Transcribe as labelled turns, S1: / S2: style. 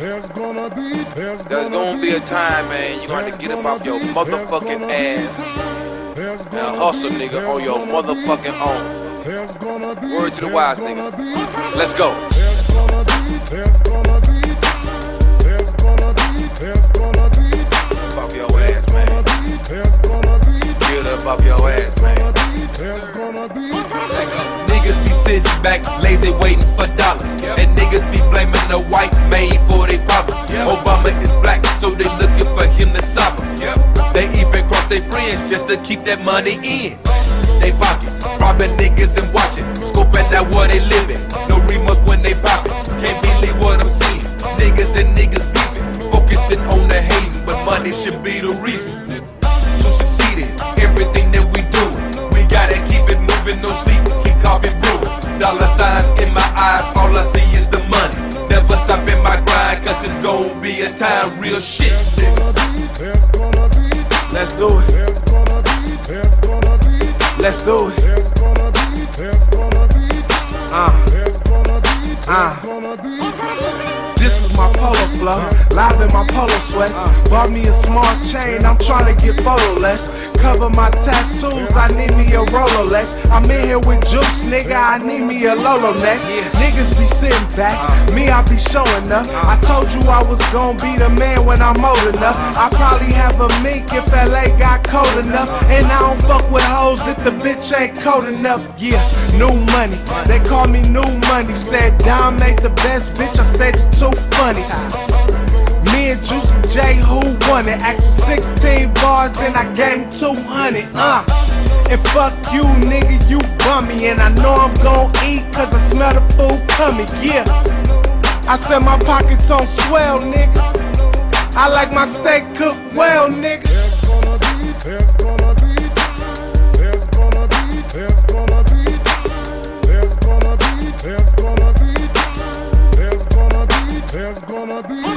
S1: There's gonna be a time, man, you're gonna have to get up off your motherfucking ass and hustle, nigga, on your motherfucking own. Word to the wise, nigga. Let's go. Up off your ass, man. Get up off your ass, man.
S2: Niggas be sitting back, lazy, waiting for dollars. And niggas be blaming the white man for their problems. Obama is black, so they looking for him to solve them. They even cross their friends just to keep that money in they pockets. Robbing niggas and watching, scoping out where they living. No remorse when they poppin', can't believe what I'm seeing. Niggas and niggas beefing, focusing on the hating, but money should be the reason. To succeed in everything that we do, we gotta keep it moving, no sleep, keep coughing brewing. Dollar signs in my eyes, all I see is the money. Never stop in my grind, cause it's gon' be a time, real shit, nigga. Let's do it. Let's do it. This is my polo flow, live in my polo sweats. Bought me a small chain, I'm trying to get photoless. Cover my tattoos, I need me a Rolex. I'm in here with Juice, nigga, I need me a Lolo next. Niggas be sitting back, me I be showing up. I told you I was gon' be the man when I'm old enough. I probably have a mink if LA got cold enough. And I don't fuck with hoes if the bitch ain't cold enough. Yeah, new money, they call me new money. Said Dom ain't the best bitch, I said you too funny. Me and Juice and J, who won it? Asked for 16 bars and I gave him 200, And fuck you, nigga, you bummy. And I know I'm gon' eat cause I smell the food coming, yeah. I said my pockets on swell, nigga. I like my steak cooked well, nigga.
S1: There's gonna be